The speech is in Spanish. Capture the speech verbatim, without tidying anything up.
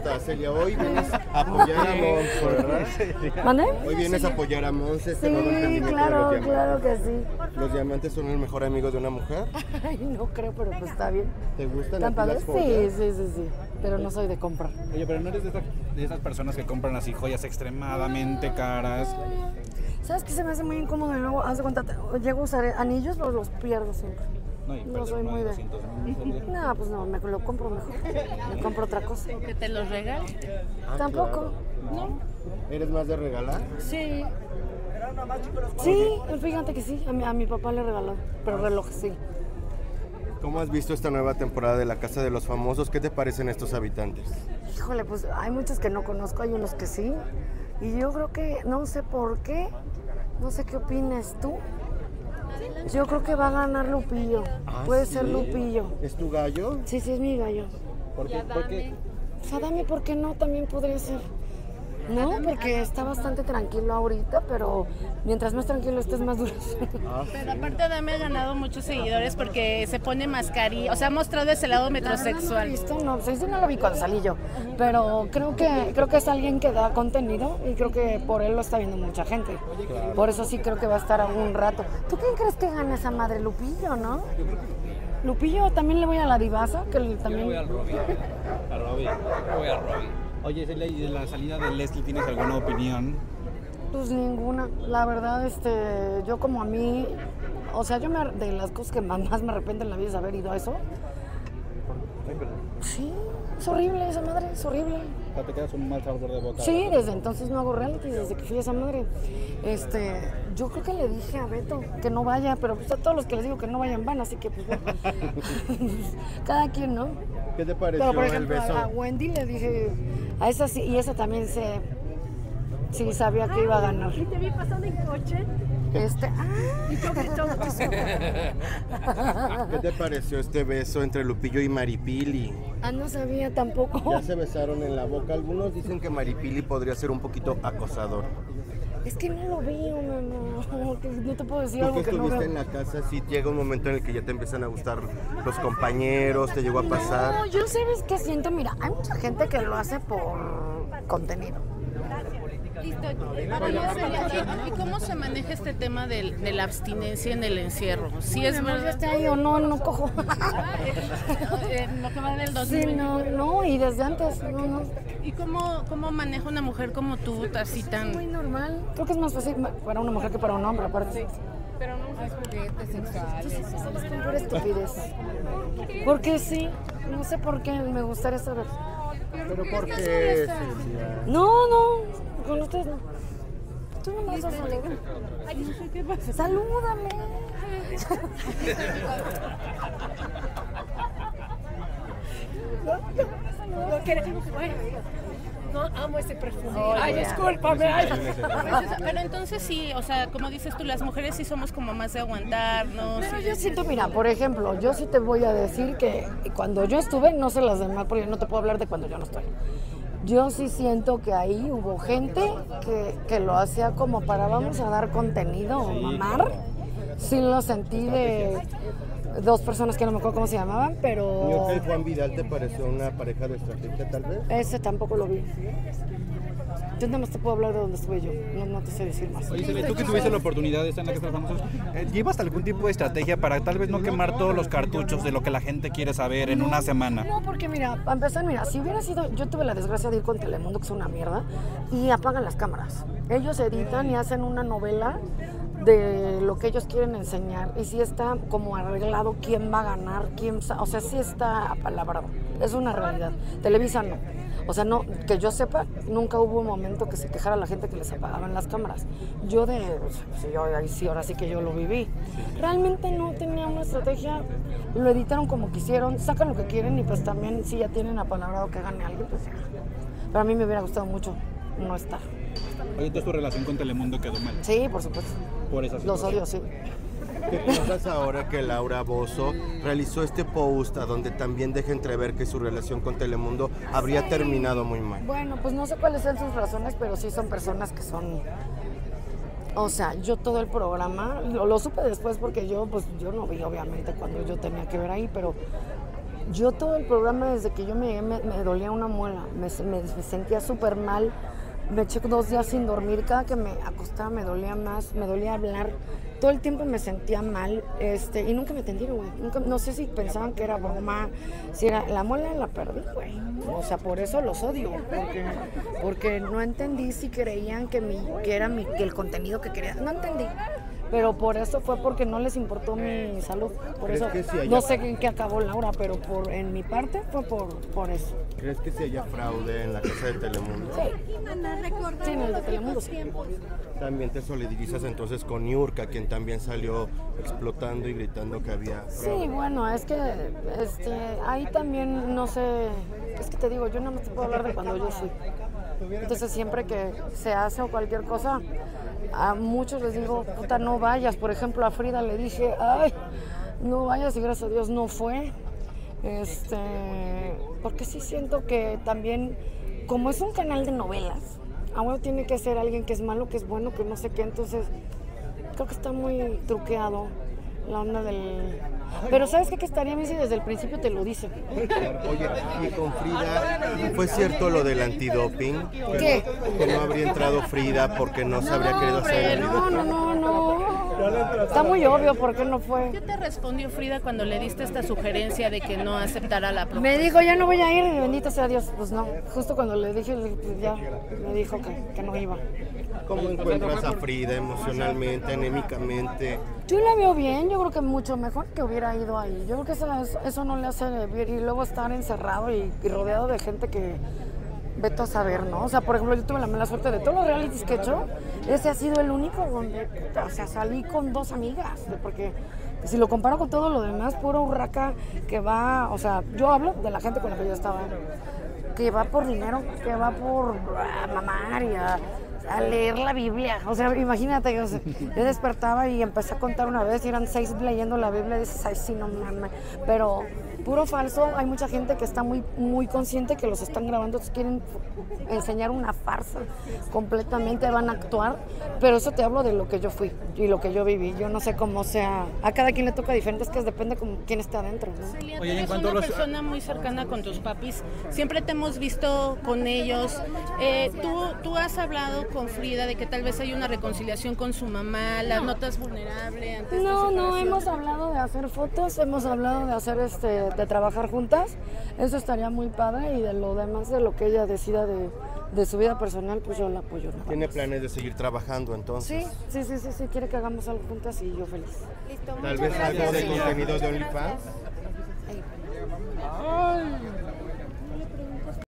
estás, Celia? Hoy vienes a apoyar a Monse, ¿verdad? ¿Mande? Hoy vienes a apoyar a Monse, este nuevo Sí, emprendimiento de claro, los diamantes. claro que sí. ¿Los diamantes son el mejor amigo de una mujer? Ay, no creo, pero pues está bien. ¿Te gustan ¿Tan a ti padre? las Sí, joyas? sí, sí, sí. Pero no soy de comprar. Oye, pero no eres de, esa- de esas personas que compran así joyas extremadamente caras. ¿Sabes qué se me hace muy incómodo? Y luego, haz de cuenta, te- llego a usar anillos, pero los pierdo siempre. No, y No perder soy uno muy de... doscientos mil. No, pues no, me lo compro mejor. Me compro otra cosa. ¿Que te los regalen? Ah, Tampoco. claro. ¿Eres más de regalar? Sí. Sí, fíjate que sí. A mi, a mi papá le regaló, pero relojes sí. ¿Cómo has visto esta nueva temporada de La Casa de los Famosos? ¿Qué te parecen estos habitantes? Híjole, pues hay muchos que no conozco, hay unos que sí. Y yo creo que, no sé por qué, no sé qué opinas tú. Yo creo que va a ganar Lupillo. Ah, Puede ¿sí? ser Lupillo. ¿Es tu gallo? Sí, sí, es mi gallo. ¿Por qué? ¿Por qué? Pues Adame, ¿por qué no? También podría ser. No, porque está bastante tranquilo ahorita, pero mientras más tranquilo estés, más duro. Ah, Pero aparte Adame ha ganado muchos seguidores porque se pone mascarilla, o sea, ha mostrado ese lado No lo he metrosexual. visto, no, sí, sí, no lo vi cuando salí yo, pero creo que creo que es alguien que da contenido y creo que por él lo está viendo mucha gente. Por eso sí creo que va a estar algún rato. ¿Tú quién crees que gana esa madre? Lupillo, ¿no? Lupillo, también le voy a la divasa, que le- Yo también... voy al Robbie. A Robbie. Yo voy a Robbie. Oye, Celia, ¿y de la salida de Leslie tienes alguna opinión? Pues ninguna, la verdad, este, yo como a mí, o sea, yo me, ar- de las cosas que más más me arrepiento en la vida es haber ido a eso. Sí, es horrible esa madre, es horrible. O sea, te quedas un mal sabor de boca. Sí, desde entonces no hago reality, desde que fui a esa madre. Este, yo creo que le dije a Beto que no vaya, pero pues a todos los que les digo que no vayan van, así que pues bueno. Cada quien, ¿no? ¿Qué te pareció Pero por el ejemplo, beso? a, a Wendy le dije, a esa sí, y esa también se, sí sabía que iba a ganar. Y te vi pasando en coche Este, ah, y coquetó muchísimo. ¿Qué te pareció este beso entre Lupillo y Maripili? ah, no sabía tampoco. Ya se besaron en la boca. Algunos dicen que Maripili podría ser un poquito acosador. Es que no lo vi, mamá. que No te puedo decir Tú que algo que no estuviste veo. en la casa, sí llega un momento en el que ya te empiezan a gustar los compañeros, te llegó a pasar. No, yo sabes qué siento, mira, hay mucha gente que lo hace por contenido. Listo. Oye, Celia, ¿y cómo se maneja este tema del- de la abstinencia en el encierro? Sí, es Mi amor, ya verdad. está ahí o no, no cojo. En lo que va del Sí, dos mil veinte. no, no, y desde antes, no, no. ¿Y cómo, cómo maneja una mujer como tú, así Muy tan... normal. Creo que es más fácil para una mujer que para un hombre, aparte. Pero no Hay juguetes sexuales. Es por estupidez. Porque sí, no sé por qué, me gustaría saber. Pero ¿por qué, Celia? No, no, con ustedes no. Tú no me vas a saludar. Ay, no sé qué pasa. Salúdame. No quiero que vaya. No amo ese perfume. Ay, discúlpame. Ay. Pero entonces sí, o sea, como dices tú, las mujeres sí somos como más de aguantarnos. Pero yo siento, mira, por ejemplo, yo sí te voy a decir que cuando yo estuve, no sé las demás, porque no te puedo hablar de cuando yo no estoy. Yo sí siento que ahí hubo gente que, que lo hacía como para vamos a dar contenido o mamar. Sí lo sentí de dos personas que no me acuerdo cómo se llamaban, ¿Y pero ok, Juan Vidal te pareció una pareja de estrategia tal vez? ese tampoco lo vi. Yo nada más te puedo hablar de donde estuve yo, no, no te sé decir más. Oye, Celia, tú que tuviste la oportunidad de estar en la Casa de los Famosos, eh, ¿llevas algún tipo de estrategia para tal vez no quemar todos los cartuchos de lo que la gente quiere saber en una semana? No, porque mira, para empezar, mira, si hubiera sido, yo tuve la desgracia de ir con Telemundo, que es una mierda, y apagan las cámaras. Ellos editan y hacen una novela de lo que ellos quieren enseñar, y sí está como arreglado quién va a ganar, quién, sa- o sea, sí está apalabrado, es una realidad. Televisa no. O sea, no, que yo sepa, nunca hubo un momento que se quejara la gente que les apagaban las cámaras. Yo de, pues, yo ahí sí, ahora sí que yo lo viví. Realmente no tenía una estrategia, lo editaron como quisieron, sacan lo que quieren y pues también si ya tienen apalabrado que gane alguien, pues ya. Pero a mí me hubiera gustado mucho no estar. Oye, entonces tu relación con Telemundo quedó mal Sí, por supuesto. por esa Los situación. odio, sí. ¿Qué piensas ahora que Laura Bozzo realizó este post a donde también deja entrever que su relación con Telemundo habría terminado muy mal? Bueno, pues no sé cuáles sean sus razones, pero sí son personas que son... O sea, yo todo el programa, lo, lo supe después porque yo, pues yo no vi obviamente cuando yo tenía que ver ahí, pero Yo todo el programa, desde que yo me llegué, me, me dolía una muela, me, me, me sentía súper mal, me eché dos días sin dormir, cada que me acostaba me dolía más, me dolía hablar, todo el tiempo me sentía mal, este, y nunca me atendieron, güey, nunca, no sé si pensaban que era broma, si era, la muela la perdí, güey, o sea, por eso los odio, porque, porque no entendí si creían que, mi, que era mi, que el contenido que quería, no entendí. Pero por eso fue porque no les importó mi salud. Por eso que sí haya... no sé en qué acabó Laura, pero por en mi parte fue por, por eso. ¿Crees que si haya fraude en la casa de Telemundo? Sí. Sí, en el de Telemundo sí. También te solidarizas entonces con Niurka, quien también salió explotando y gritando que había fraude. Sí, bueno, es que este, ahí también no sé, es que te digo, yo no me puedo hablar de cuando yo fui. Entonces siempre que se hace o cualquier cosa, a muchos les digo, puta, no vayas. Por ejemplo, a Frida le dije, ay, no vayas, y gracias a Dios no fue. Este, porque sí siento que también, como es un canal de novelas, ahora tiene que ser alguien que es malo, que es bueno, que no sé qué. Entonces, creo que está muy truqueado la onda del... Pero ¿sabes qué? Que estaría bien si desde el principio te lo dicen. Oye, y con Frida, ¿fue cierto lo del antidoping? Que ¿Qué? No, que no habría entrado Frida porque no se habría querido hacer el No, no, no, no. Está muy obvio por qué no fue. ¿Qué te respondió Frida cuando le diste esta sugerencia de que no aceptara la propuesta? Me dijo, ya no voy a ir, y bendito sea Dios. Pues no, justo cuando le dije, le dije, pues ya, me dijo que, que no iba. ¿Cómo encuentras a Frida emocionalmente, anémicamente? Yo la veo bien, yo creo que mucho mejor que hubiera ido ahí. Yo creo que eso, eso no le hace bien. Y luego estar encerrado y, y rodeado de gente que vete a saber, ¿no? O sea, por ejemplo, yo tuve la mala suerte de todos los realities que he hecho, ese ha sido el único donde, o sea, salí con dos amigas, porque si lo comparo con todo lo demás, pura urraca que va, o sea, yo hablo de la gente con la que yo estaba, que va por dinero, que va por a mamar y a, a leer la Biblia. O sea, imagínate, o sea, yo despertaba y empecé a contar una vez y eran seis leyendo la Biblia y dices, ay, sí, no mames. Pero puro falso, hay mucha gente que está muy, muy consciente que los están grabando, entonces quieren enseñar una farsa completamente, van a actuar, pero eso te hablo de lo que yo fui y lo que yo viví. Yo no sé cómo sea, a cada quien le toca diferente, es que depende con quién está adentro, ¿no? Celia, tú Oye, en eres cuanto a una los- persona muy cercana con tus papis, siempre te hemos visto con ellos. Eh, ¿tú, tú has hablado con Frida de que tal vez hay una reconciliación con su mamá, la notas vulnerable ante esta No, no, separación? hemos hablado de hacer fotos, hemos hablado de hacer este, de trabajar juntas, eso estaría muy padre, y de lo demás, de lo que ella decida de, de su vida personal, pues yo la apoyo. ¿No? ¿Tiene planes de seguir trabajando entonces? Sí, sí, sí, sí, sí, quiere que hagamos algo juntas y yo feliz. Tal vez algo de contenido de OnlyFans. Ahí.